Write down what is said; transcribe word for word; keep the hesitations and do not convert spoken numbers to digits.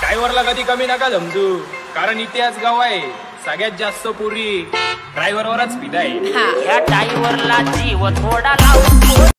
ड्रायव्हरला कधी कमी नका समजू, कारण इतिहास गाव आहे सगळ्यात जास्त पुरी ड्रायव्हरवरच पिदाय. या ड्रायव्हरला जीव थोडा लाव.